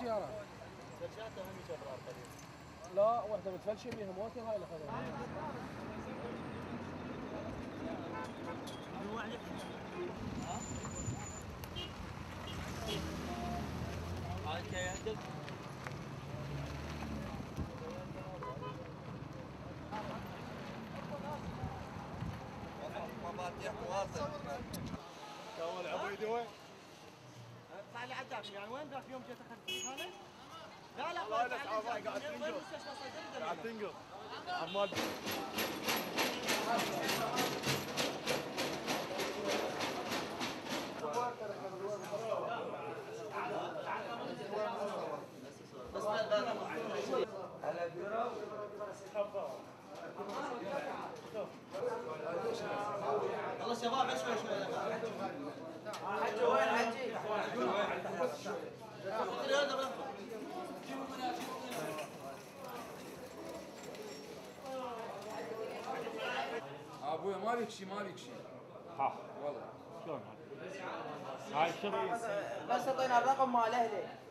السيارات. فلشاتهم هم شبرار قليل. لا واحدة متفلشة بيها موتر هاي اللي خذوها. هاي كي عندك؟ مفاتيح مواصل. كون عبيدي وين؟ اطلع لي عداك يعني وين ذاك يوم جيت اخذ فلوس هذا؟ لا والله لا تعال قاعد تنقل. قاعد تنقل. عمال بس ما على بيرة والله شباب شوي شوي حجي وين حجي؟ ابويا مالك شيء مالك شيء. ها والله شلون هاي الشغل بس اعطينا الرقم مال اهلي.